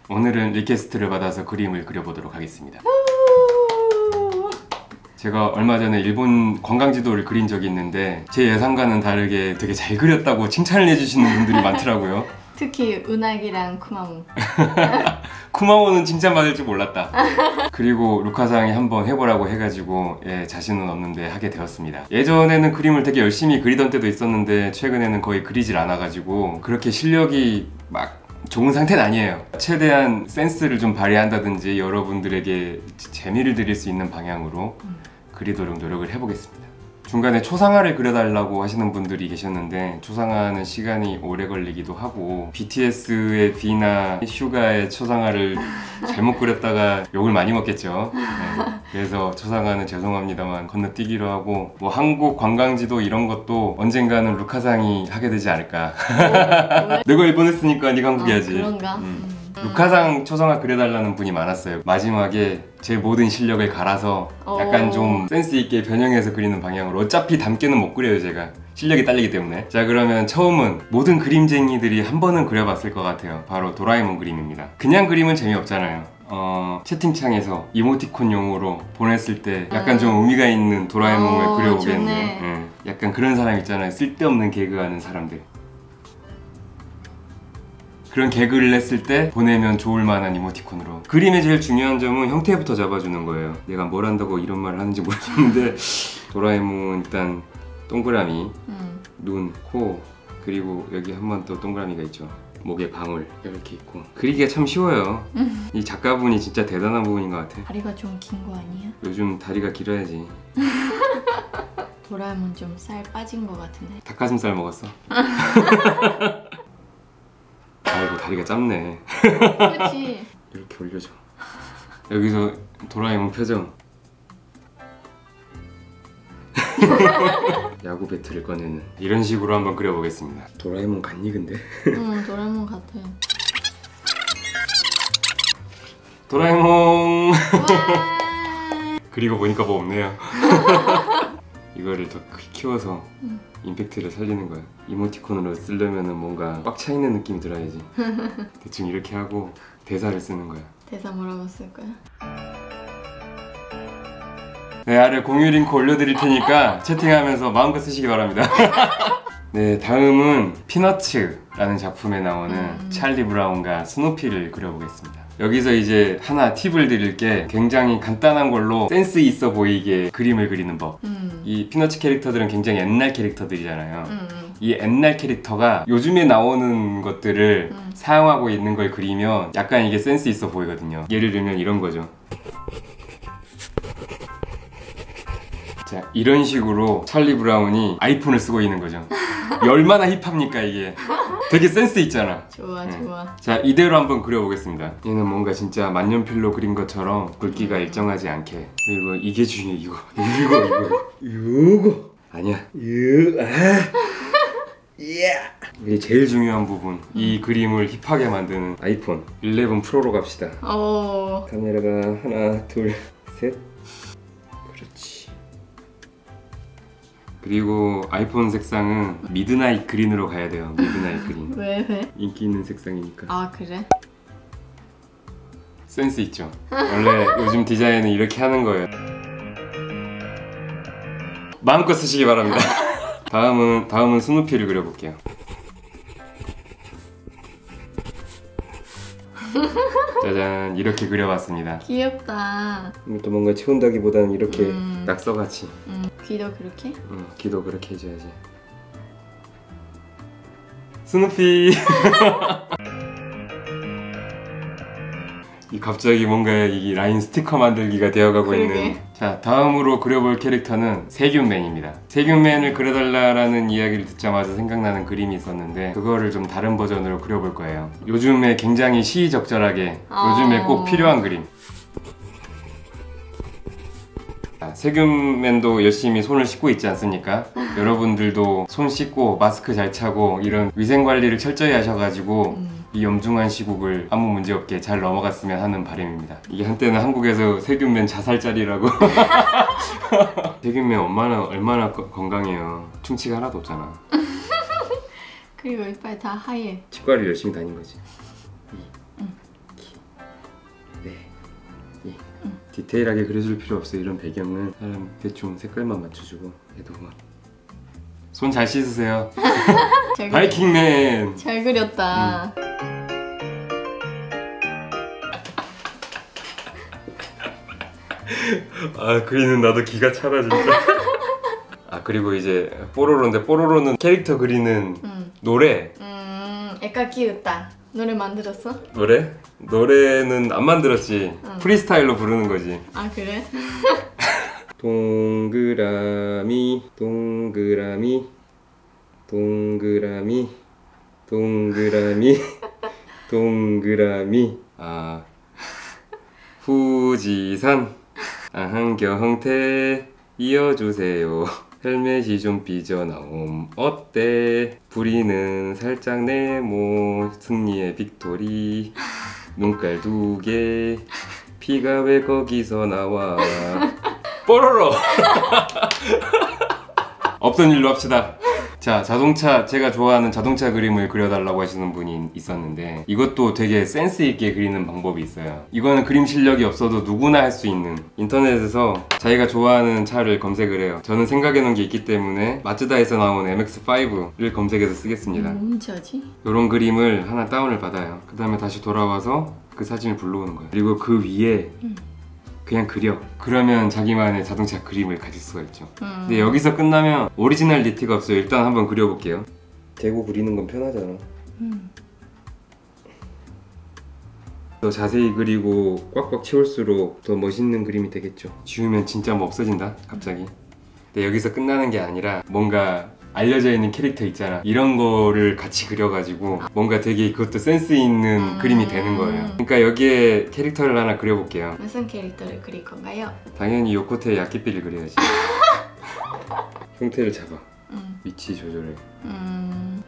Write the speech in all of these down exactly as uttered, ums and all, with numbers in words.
오늘은 리퀘스트를 받아서 그림을 그려보도록 하겠습니다. 제가 얼마 전에 일본 관광지도를 그린 적이 있는데 제 예상과는 다르게 되게 잘 그렸다고 칭찬을 해주시는 분들이 많더라고요. 특히 은하기랑 쿠마모. 쿠마모는 칭찬받을 줄 몰랐다. 그리고 루카상이 한번 해보라고 해가지고 예, 자신은 없는데 하게 되었습니다. 예전에는 그림을 되게 열심히 그리던 때도 있었는데 최근에는 거의 그리질 않아가지고 그렇게 실력이 막 좋은 상태는 아니에요. 최대한 센스를 좀 발휘한다든지 여러분들에게 재미를 드릴 수 있는 방향으로 그리도록 노력을 해보겠습니다. 중간에 초상화를 그려달라고 하시는 분들이 계셨는데 초상화는 시간이 오래 걸리기도 하고 비티에스의 B나 슈가의 초상화를 잘못 그렸다가 욕을 많이 먹겠죠. 네. 그래서 초상화는 죄송합니다만 건너뛰기로 하고 뭐 한국 관광지도 이런 것도 언젠가는 루카상이 하게 되지 않을까. 내가 일본 했으니까 네가 한국 해야지. 아, 그런가? 음. 음. 루카상 초상화 그려달라는 분이 많았어요. 마지막에 제 모든 실력을 갈아서 약간 좀 센스 있게 변형해서 그리는 방향으로. 어차피 닮게는 못 그려요 제가. 실력이 딸리기 때문에. 자, 그러면 처음은 모든 그림쟁이들이 한 번은 그려봤을 것 같아요. 바로 도라에몽 그림입니다. 그냥 그림은 재미없잖아요. 어, 채팅창에서 이모티콘용으로 보냈을 때 약간 음. 좀 의미가 있는 도라에몽을 어, 그려보겠네. 예. 약간 그런 사람 있잖아요. 쓸데없는 개그하는 사람들. 그런 개그를 했을 때 보내면 좋을 만한 이모티콘으로. 그림의 제일 중요한 점은 형태부터 잡아주는 거예요. 내가 뭘 한다고 이런 말을 하는지 모르겠는데 도라에몽은 일단 동그라미, 음. 눈, 코, 그리고 여기 한 번 또 동그라미가 있죠. 목에 방울 이렇게 있고. 그리기가 참 쉬워요. 음. 이 작가분이 진짜 대단한 부분인 것 같아. 다리가 좀 긴 거 아니야? 요즘 다리가 길어야지. 도라에몽 좀 살 빠진 거 같은데. 닭가슴살 먹었어? 아이고 다리가 짧네. 그렇지. 이렇게 올려줘. 여기서 도라에몽 표정. 야구 배트를 꺼내는 이런 식으로 한번 그려보겠습니다. 도라에몽 같니 근데? 응, 도라에몽 같아. 도라에몽. 그리고 보니까 뭐 없네요. 이거를 더 키워서 응. 임팩트를 살리는 거야. 이모티콘으로 쓰려면 뭔가 꽉 차있는 느낌이 들어야지. 대충 이렇게 하고 대사를 쓰는 거야. 대사 뭐라고 쓸 거야? 네, 아래 공유 링크 올려드릴 테니까 채팅하면서 마음껏 쓰시기 바랍니다. 네, 다음은 피너츠라는 작품에 나오는 음. 찰리 브라운과 스누피를 그려보겠습니다. 여기서 이제 하나 팁을 드릴 게 굉장히 간단한 걸로 센스 있어 보이게 그림을 그리는 법. 음. 이 피너츠 캐릭터들은 굉장히 옛날 캐릭터들이잖아요. 음. 이 옛날 캐릭터가 요즘에 나오는 것들을 음. 사용하고 있는 걸 그리면 약간 이게 센스 있어 보이거든요. 예를 들면 이런 거죠. 자, 이런 식으로 찰리 브라운이 아이폰을 쓰고 있는 거죠. 얼마나 힙합니까 이게. 되게 센스 있잖아. 좋아 네. 좋아. 자, 이대로 한번 그려보겠습니다. 얘는 뭔가 진짜 만년필로 그린 것처럼 굵기가 음. 일정하지 않게. 그리고 이게 중요해. 이거 이거 이거 이거 아니야. 이거 아. yeah. 이게 제일 중요한 부분. 음. 이 그림을 힙하게 만드는 아이폰 십일 프로로 갑시다. 오. 카메라가 하나 둘 셋. 그렇지. 그리고 아이폰 색상은 미드나잇 그린으로 가야 돼요. 미드나잇 그린. 왜 왜? 인기 있는 색상이니까. 아 그래? 센스 있죠? 원래 요즘 디자인은 이렇게 하는 거예요. 마음껏 쓰시기 바랍니다. 다음은 다음은 스누피를 그려볼게요. 짜잔, 이렇게 그려봤습니다. 귀엽다. 이것도 뭔가 채운다기보다는 이렇게 음. 낙서같이. 음. 귀도 그렇게? 응, 귀도 그렇게 해줘야지. 스누피. 이 갑자기 뭔가 이 라인 스티커 만들기가 되어가고 그러게. 있는. 자, 다음으로 그려볼 캐릭터는 세균맨입니다. 세균맨을 그려달라는 이야기를 듣자마자 생각나는 그림이 있었는데 그거를 좀 다른 버전으로 그려볼 거예요. 요즘에 굉장히 시의적절하게 어... 요즘에 꼭 필요한 그림. 세균맨도 열심히 손을 씻고 있지 않습니까? 여러분들도 손 씻고 마스크 잘 차고 이런 위생관리를 철저히 하셔가지고 음. 이 엄중한 시국을 아무 문제없게 잘 넘어갔으면 하는 바람입니다. 이게 한때는 한국에서 세균맨 자살자리라고. 세균맨 얼마나, 얼마나 거, 건강해요. 충치가 하나도 없잖아. 그리고 이빨 다 하얘. 치과를 열심히 다닌 거지. 응. 디테일하게 그려줄 필요 없어. 이런 배경은 사람 대충 색깔만 맞춰주고 해도 손 잘 씻으세요. 잘, 그리... 바이킹맨 잘 그렸다. 음. 아 그리는 나도 기가 차다 진짜. 아 그리고 이제 뽀로로인데 뽀로로는 캐릭터 그리는 음. 노래. 음, 애가 귀엽다. 노래 만들었어? 노래? 노래는 안 만들었지. 응. 프리스타일로 부르는 거지. 아 그래? 동그라미 동그라미 동그라미 동그라미 동그라미 아 후지산 안경테 이어주세요. 헬멧이 좀 삐져나옴 어때? 부리는 살짝 네모 승리의 빅토리 눈깔 두 개 피가 왜 거기서 나와. 뽀로로. 없던 일로 합시다. 자, 자동차, 제가 좋아하는 자동차 그림을 그려달라고 하시는 분이 있었는데 이것도 되게 센스 있게 그리는 방법이 있어요. 이거는 그림 실력이 없어도 누구나 할 수 있는, 인터넷에서 자기가 좋아하는 차를 검색을 해요. 저는 생각해 놓은 게 있기 때문에 마츠다에서 나온 엠엑스 파이브를 검색해서 쓰겠습니다. 뭔 차지? 이런 그림을 하나 다운을 받아요. 그 다음에 다시 돌아와서 그 사진을 불러오는 거예요. 그리고 그 위에 음. 그냥 그려. 그러면 자기만의 자동차 그림을 가질 수가 있죠. 음. 근데 여기서 끝나면 오리지널리티가 없어요. 일단 한번 그려볼게요. 대고 그리는 건 편하잖아. 음. 더 자세히 그리고 꽉꽉 채울수록 더 멋있는 그림이 되겠죠. 지우면 진짜 뭐 없어진다 갑자기. 근데 여기서 끝나는 게 아니라 뭔가 알려져 있는 캐릭터 있잖아. 이런 거를 같이 그려가지고 뭔가 되게 그것도 센스 있는 음... 그림이 되는 거예요. 그러니까 여기에 캐릭터를 하나 그려볼게요. 무슨 캐릭터를 그릴 건가요? 당연히 요코테의 야키삐를 그려야지. 형태를 잡아. 음. 위치 조절해. 음...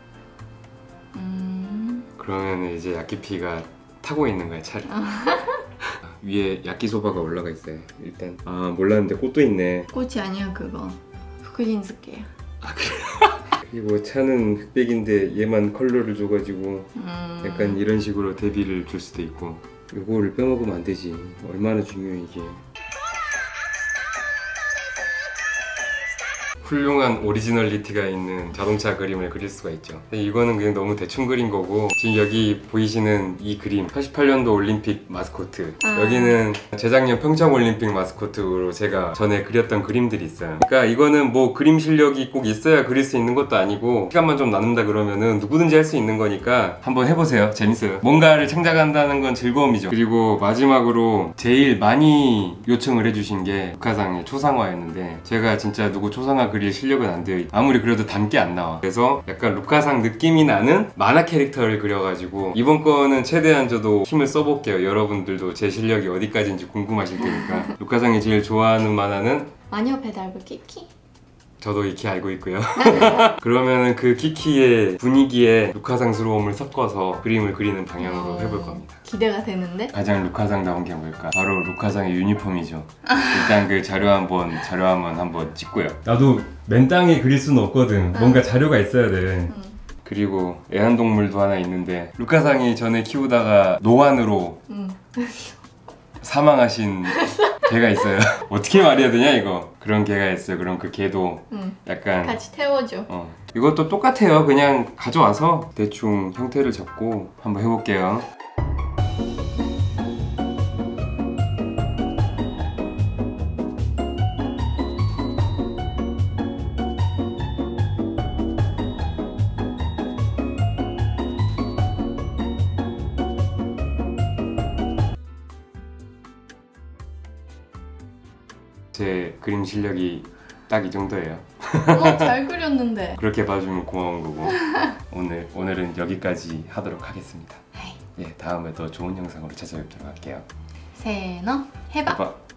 음... 그러면 이제 야키삐가 타고 있는 거야, 차를. 위에 야키소바가 올라가 있어요. 일단 아 몰랐는데 꽃도 있네. 꽃이 아니야 그거. 후쿠진스케야. 아 그래? 그리고 차는 흑백인데 얘만 컬러를 줘가지고 음... 약간 이런 식으로 대비를 줄 수도 있고. 이거를 빼먹으면 안 되지. 얼마나 중요해 이게. 훌륭한 오리지널리티가 있는 자동차 그림을 그릴 수가 있죠. 근데 이거는 그냥 너무 대충 그린 거고, 지금 여기 보이시는 이 그림 팔십팔 년도 올림픽 마스코트, 아. 여기는 재작년 평창 올림픽 마스코트로 제가 전에 그렸던 그림들이 있어요. 그러니까 이거는 뭐 그림 실력이 꼭 있어야 그릴 수 있는 것도 아니고 시간만 좀 나눈다 그러면은 누구든지 할 수 있는 거니까 한번 해보세요. 재밌어요. 뭔가를 창작한다는 건 즐거움이죠. 그리고 마지막으로 제일 많이 요청을 해주신 게 루카상의 초상화였는데, 제가 진짜 누구 초상화 그릴 실력은 안 돼요. 아무리 그려도 닮게 안 나와. 그래서 약간 루카상 느낌이 나는 만화 캐릭터를 그려가지고 이번 거는 최대한 저도 힘을 써볼게요. 여러분들도 제 실력이 어디까지인지 궁금하실 테니까. 루카상이 제일 좋아하는 만화는 마녀 배달부 키키? 저도 익히 알고 있고요. 그러면은 그 키키의 분위기에 루카상스러움을 섞어서 그림을 그리는 방향으로 어... 해볼 겁니다. 기대가 되는데? 가장 루카상다운 게 뭘까? 바로 루카상의 유니폼이죠. 일단 그 자료 한번 자료 한번 한번 찍고요. 나도 맨 땅에 그릴 수는 없거든. 뭔가 자료가 있어야 돼. 응. 그리고 애완동물도 하나 있는데, 루카상이 전에 키우다가 노안으로 응. 사망하신 개가 있어요. 어떻게 말해야 되냐 이거. 그런 개가 있어요. 그럼 그 개도 응. 약간 같이 태워줘. 어. 이것도 똑같아요. 그냥 가져와서 대충 형태를 잡고 한번 해볼게요. 제 그림 실력이 딱 이 정도예요. 어, 잘 그렸는데. 그렇게 봐주면 고마운 거고. 오늘, 오늘은 여기까지 하도록 하겠습니다. 예, 다음에 더 좋은 영상으로 찾아뵙도록 할게요. 세너 해봐. 해봐.